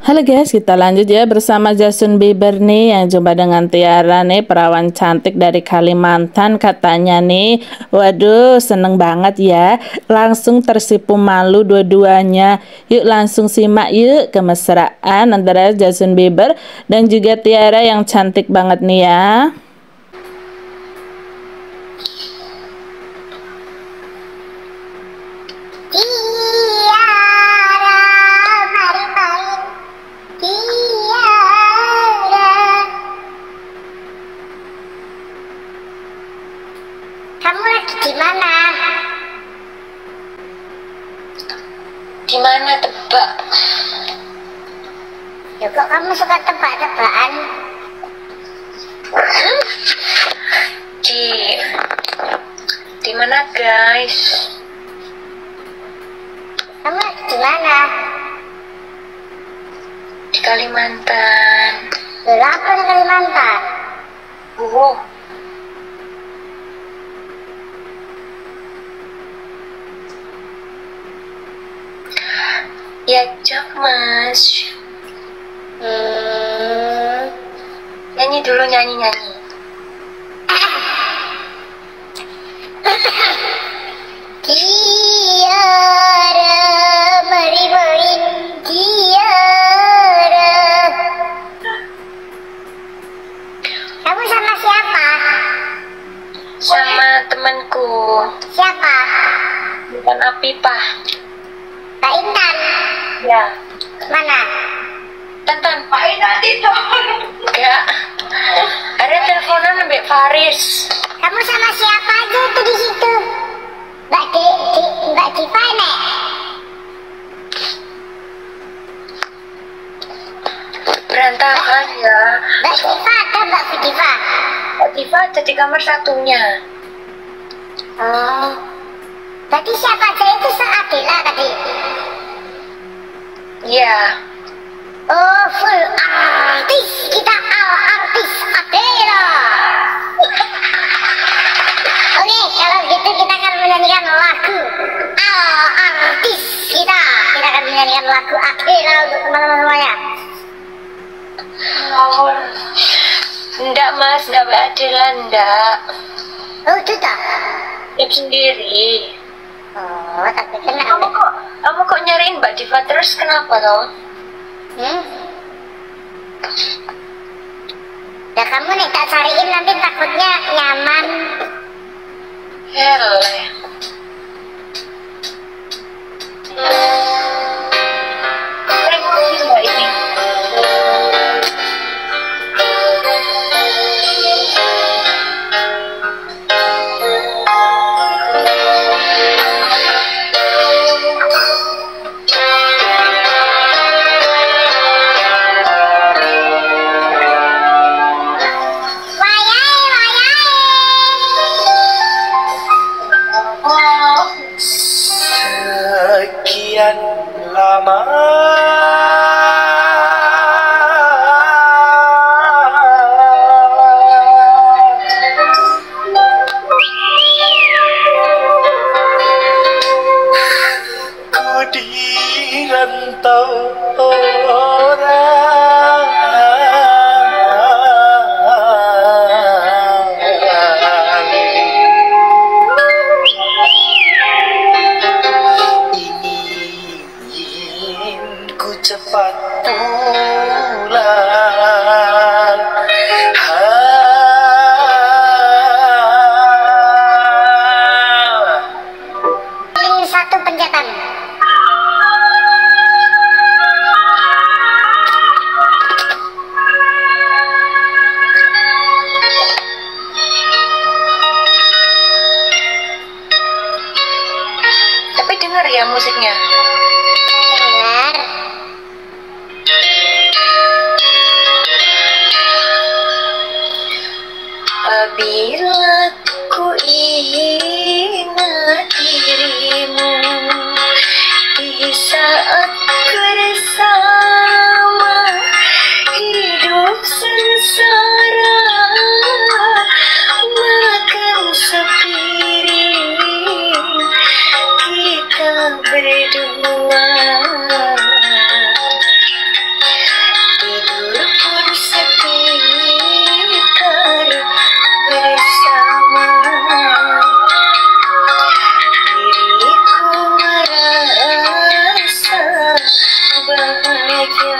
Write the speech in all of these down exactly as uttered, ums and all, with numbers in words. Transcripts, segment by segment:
Halo guys, kita lanjut ya bersama Justin Bieber nih yang jumpa dengan Tiara nih, perawan cantik dari Kalimantan katanya nih. Waduh, seneng banget ya. Langsung tersipu malu dua-duanya. Yuk langsung simak yuk kemesraan antara Justin Bieber dan juga Tiara yang cantik banget nih ya. Kamu lagi di mana? Di mana tebak? Ya kok kamu suka tebak-tebakan? Di di mana guys? Kamu lagi di mana? Di Kalimantan. Berapa di Kalimantan? Uh. Ya cok mas. Hmm. Nyanyi dulu, nyanyi nyanyi. Tiara, mari main Tiara. Kamu sama siapa? Sama temanku. Siapa? Bukan Apipah. Kak Intan. Ya. Mana? Tantan. Kak Intan itu. Enggak. Ada teleponan Mbak Faris. Kamu sama siapa aja tuh di situ? Mbak Di, Di Mbak Diva nek. Berantakan ya. Mbak Diva ada Mbak Diva. Mbak Diva ada di kamar satunya. Oh. Tadi siapa aja itu se-Adela tadi? Iya. Oh, full artis. Kita all artis Adela. Oke, kalau gitu kita akan menyanyikan lagu all artis kita. Kita akan menyanyikan lagu Adela untuk teman-teman semuanya. Oh. Enggak mas, enggak Mbak Adela, enggak. Oh, itu tak? Tim sendiri. Oh, tapi kenapa? Kamu kok, kamu kok nyariin Mbak Diva terus, kenapa loh? Hmm? Ya kamu nih tak cariin nanti takutnya nyaman. Hele. Emosi Mbak ini. Sekian lama ku dirantau orang. Cepat pulang. Ini satu pencetan. Tapi dengar ya musiknya. Dengar. Apabila ku ingat dirimu di saat bersama hidup sengsara, makan sepiring kita berdua. bahagia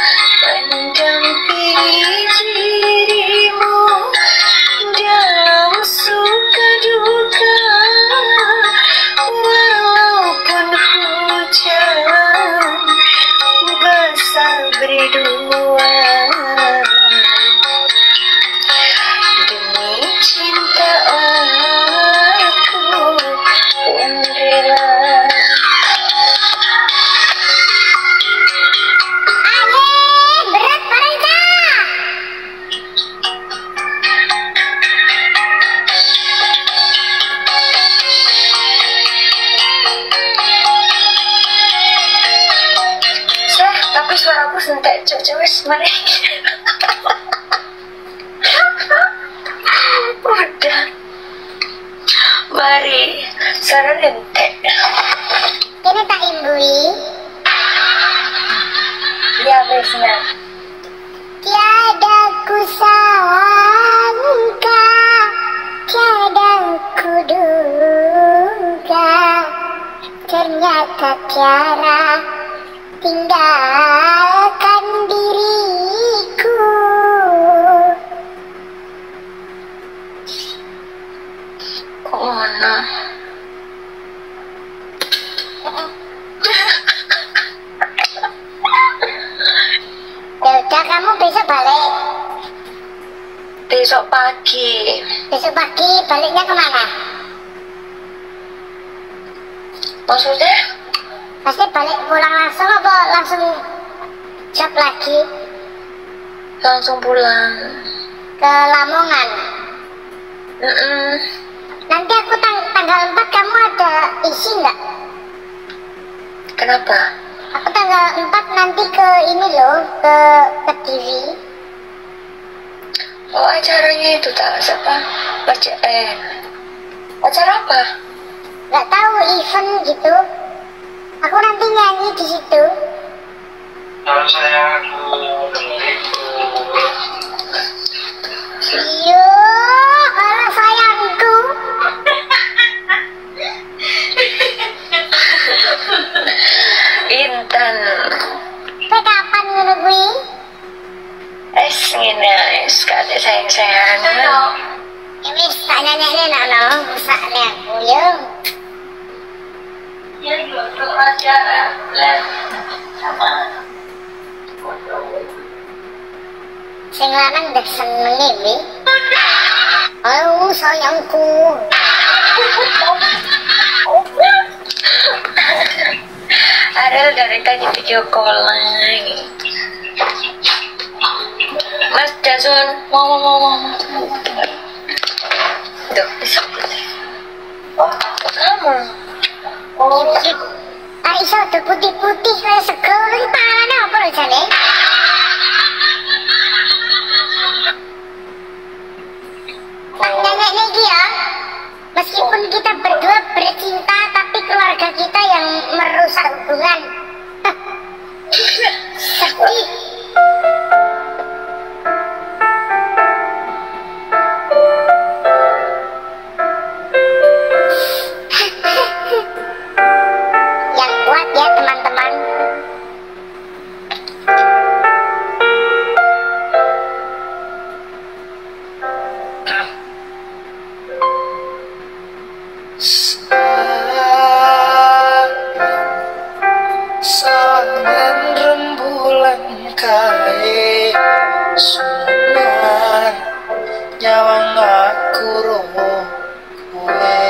mendampingi dirimu dalam suka duka, walaupun hujan basah berdua. Demi cinta aku yang rela. Tapi suaraku sentek cewek mari. Udah, mari suara nentek. Kini tak imbui. Ya besna. Tiada ku sangka, tiada ku duga, ternyata Tiara tinggalkan diriku. Kok mana? Yaudah, kamu besok balik. Besok pagi. Besok pagi baliknya kemana? Maksudnya? Pasti balik pulang langsung apa langsung job lagi? Langsung pulang Ke Lamongan. Mm-mm. Nanti aku tang tanggal empat kamu ada isi nggak? Kenapa? Aku tanggal empat nanti ke ini loh, ke ke T V. Oh, acaranya itu tak siapa? Baca eh acara apa? Nggak tahu, event gitu. Aku nanti nyanyi di situ. Kalau saya aku itu Iyo, kalau sayangku. Intan. Sampai kapan menunggu? Es ngene es kate sayang-sayang. Ini tak nyanyi nak no, musaknya aku yo. Ya duduk aja lah sama. Sing lanang udah seneng ini. Oh sayangku. Ariel dari tadi video call lagi. Mas Jason, mau mau mau mau. Tuh, bisa. Oh, kamu. Oh, ah iso tuh putih-putih kayak segel lagi tangannya apa loh jane? Nenek lagi ya. Meskipun kita berdua bercinta, tapi keluarga kita yang merusak hubungan. Sedih. Yang kuat ya teman-teman. Sayang rembulan kae sunan nyawang aku roh kowe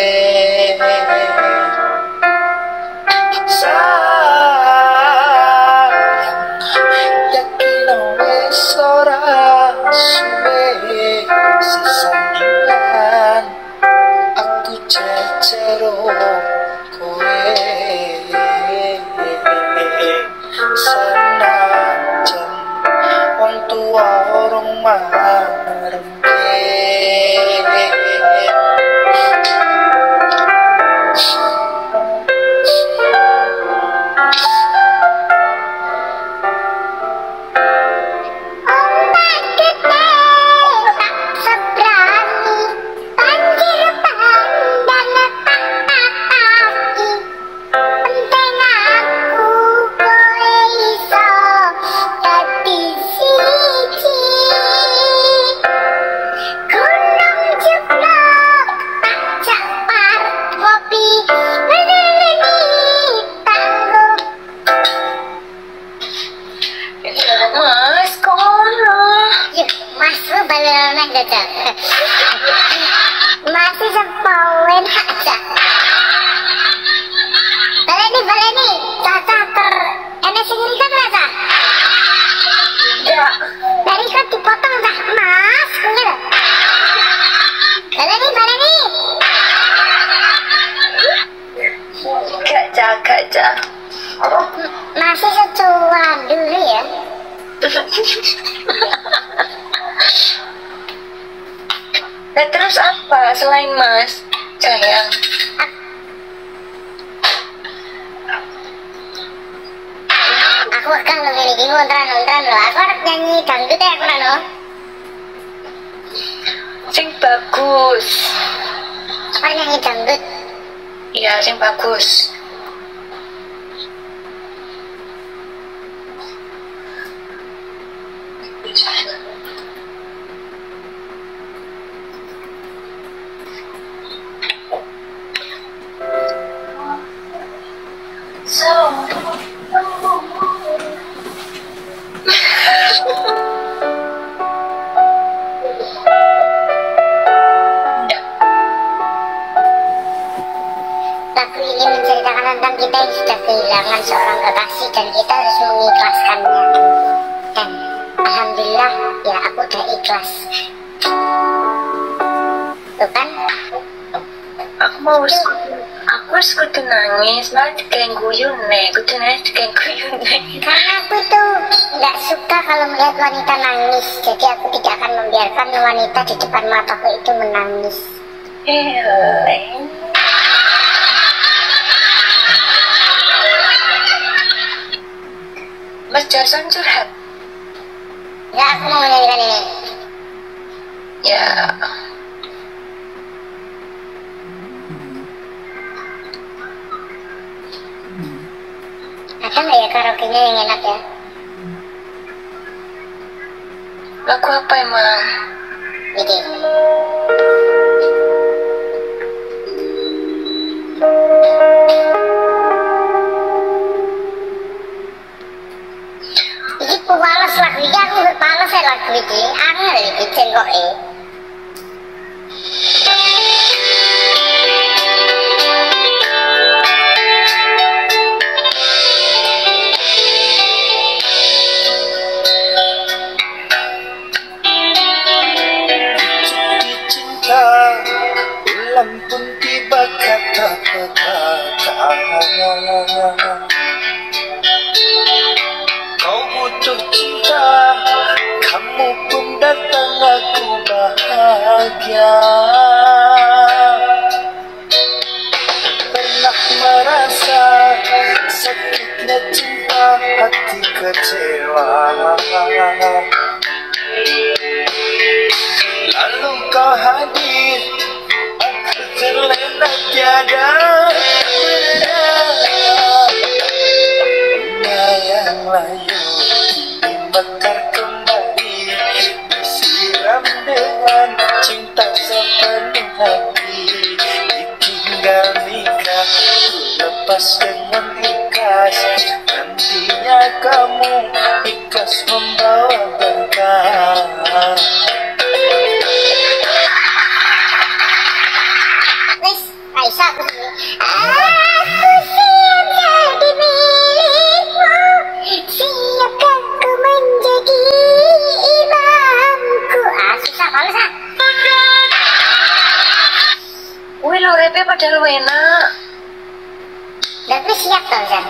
sayang yakin wis ora suwe sesambilan aku cecero kowe senajan wong tua orang maremke Ombak gede tak seberani, banjir bandang tak pataki. Penting aku kowe iso Mas, kono. Yuk, mas lu balik nang dadak. Masih sepawen aja. Baleni baleni, caca ter. Enes sing kan rasa. Ya. Dari kan dipotong dah mas, bener. Baleni baleni. Gak jaga aja. Masih secuan dulu ya. Nah terus apa selain mas? Sayang. Aku akan lebih lagi ngontran-ngontran loh. Aku harus nyanyi dangdut ya aku nano. Sing bagus. Apa nyanyi dangdut? Iya sing bagus. So Lagu ini menceritakan tentang kita yang sudah kehilangan seorang kekasih dan kita harus mengikhlaskannya. Dan alhamdulillah ya aku udah ikhlas. Tuh kan? aku mau aku harus kudu nangis, malah dikain guyon nih, kudu nangis dikain guyon nih. Karena aku tuh nggak suka kalau melihat wanita nangis. Jadi aku tidak akan membiarkan wanita di depan mataku itu menangis. Helen. Mas Jason curhat. Ya aku mau menyanyikan ini. Ya. Ada nggak ya karaoke-nya yang enak ya? Lagu apa emang? Ini. Iki pales lagu iki aku wis pales ya lagu iki. Angel iki cengkoke. Cinta ulang pun tiba kata-kata. Kau butuh cinta, kamu pun datang, aku bahagia. Pernah merasa sakitnya cinta, hati kecewa. Lalu kau hadir, aku terlena tiada benda. Bunga yang layu kini mekar kembali, disiram dengan cinta sepenuh hati. Ditinggal nikah, ku lepas dengan ikhlas. Nantinya kamu ikhlas membawa berkah. Wis, Aisyah aku sini. Aku siap jadi milikmu. Siapkan ku menjadi imamku. Ah, susah pales ah. Wih lo repe padahal enak. Tapi siap tau Zan.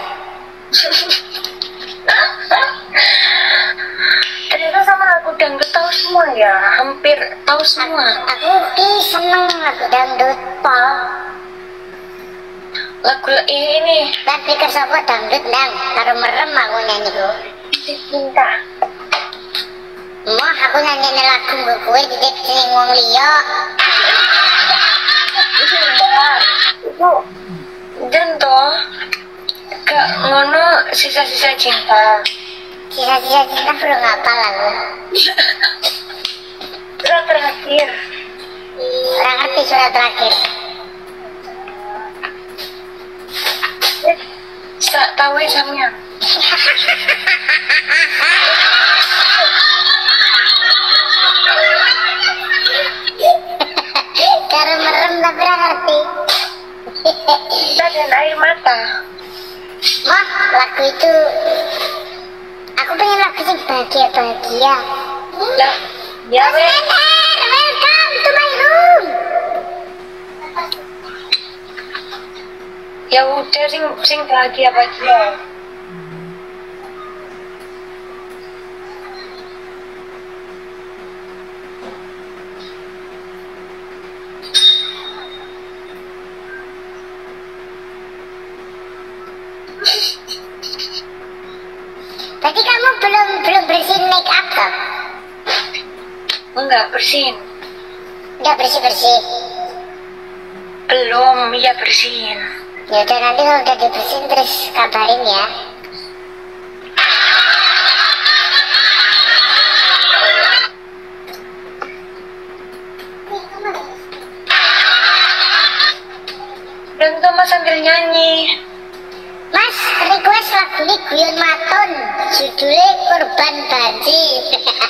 Ternyata sama lagu dangdut tahu semua ya, hampir tahu semua. Aku ki seneng lagu dangdut pol. Lagu ini Dan pikir sopo dangdut nang karo merem aku nyanyi ku. cinta. Mau aku nyanyi lagu gue kue di sini wong liya. Itu dan toh gak ngono sisa-sisa cinta. Sisa-sisa cinta belum ngapal aku. Surat terakhir. Orang ngerti surat terakhir. Sak tahu ya samnya. sing bahagia-bahagia. Lah, ya Mas weh. Ender, welcome to my room. Ya udah sing sing bahagia bahagia. Berarti kamu belum belum bersihin make up toh? Enggak bersihin. Udah bersih-bersih. Belum, iya bersihin. Ya udah, nanti kalau udah dibersihin terus kabarin ya. Dan Thomas sambil nyanyi. Mas, request lagu ini Guyon Maton, judulnya Korban Banjir.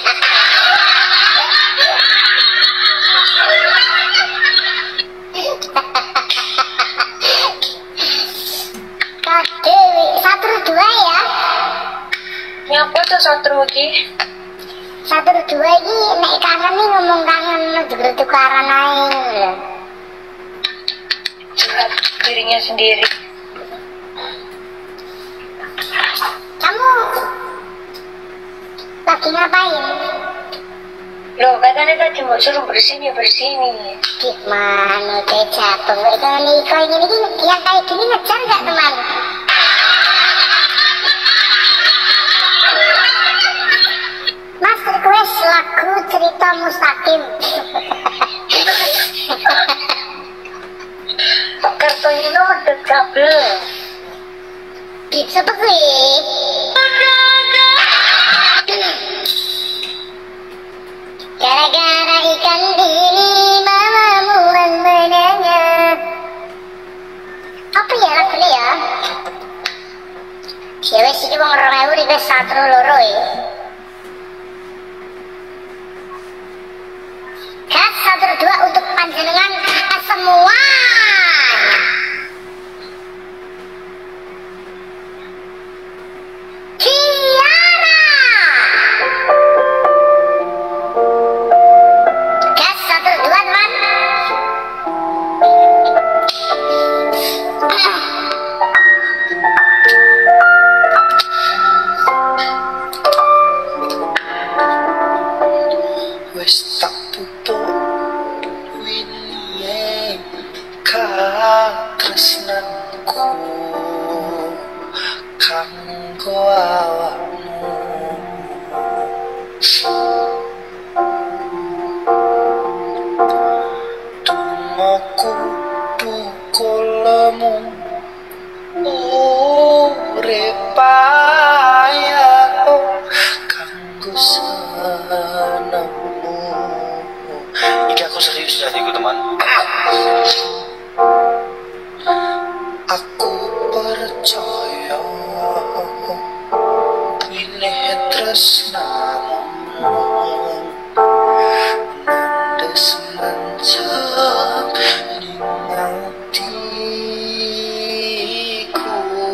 Kade, satu dua ya. Nyapa tuh satu lagi. Satu dua ini nek kangen nih ngomong kangen juga tukaran aja. Curhat dirinya sendiri. Kamu lagi ngapain? Loh, katanya tadi mau suruh bersihin ya bersini. Gimana teh jatuh? Kalau nih kau ini nih yang kayak gini ngejar nggak teman? Mas request lagu Cerita Mustaqim. Kartunya itu ada kabel. Gitu gue. Gara-gara ikan ini mamamu yang menanya. Apa ya lagunya ya? Ya wes iki wong rong ewu request satu loro ya. Gas satu dua untuk panjenengan semua. Tiara. Gas satu dua teman. Wes tak tutup winnie ka tresnanku kanggo awakmu. Tumaku dukulemu urip ayo kanggo senengmu. Iki aku serius hatiku teman. Aku percaya ini tresnamu nandes mencap ning atiku.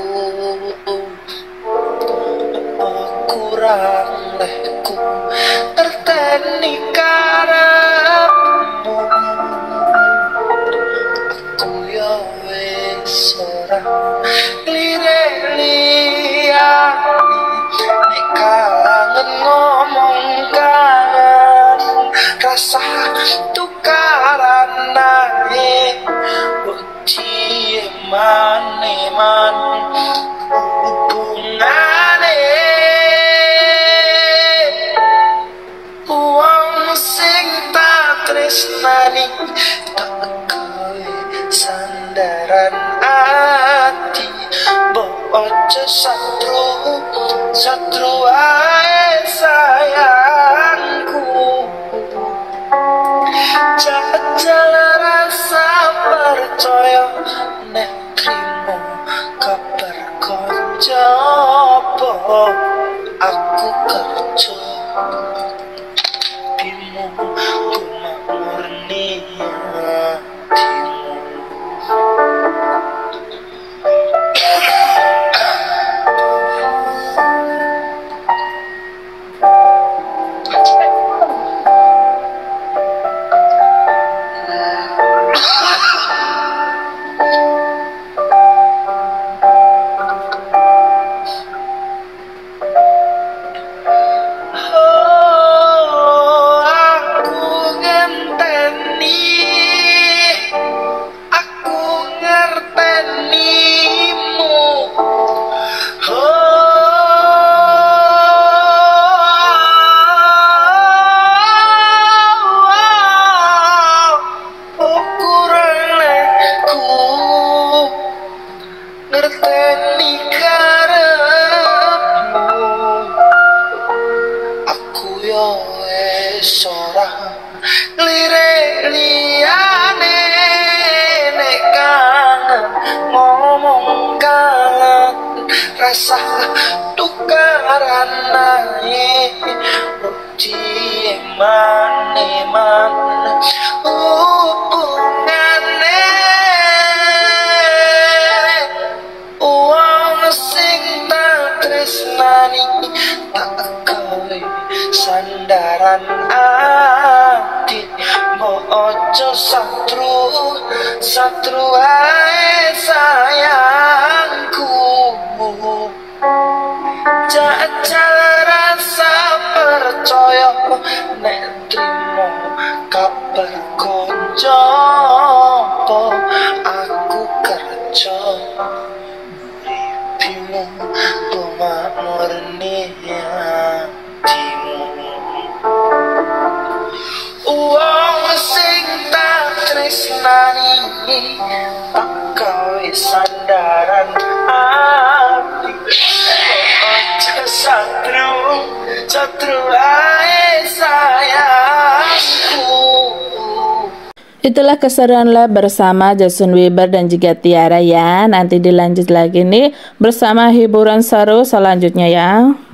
Apa kurang lehku terteni karepmu. Aku yo wis ora lirik-liyani nek kangen ngomong kangen rasa tukaran naik bukti mane-man hubungane wong sing tak tresnani tak gawe sandaran ati mbok ojo satru satru ae sayangku. Jajal rasa percaya nek trimo kabar koncopo aku kerja bimu cuma murni hatimu. yo wis ora lirik liyane nek kangen ngomong kangen rasa tukaran nae bukti eman-eman hubungane uang sing tak tresnani tak gawe sandaran ati mbok ojo satru satru ae sayangku jajal rasa percaya nek trimo kabar konco aku kerja ripimu tumak murni hatimu uang sing tak tresnani tak gawe sandaran ati ojo satru satru ae sayangku. Itulah keseruan lah bersama Justin Bieber dan juga Tiara ya. Nanti dilanjut lagi nih bersama hiburan seru selanjutnya ya.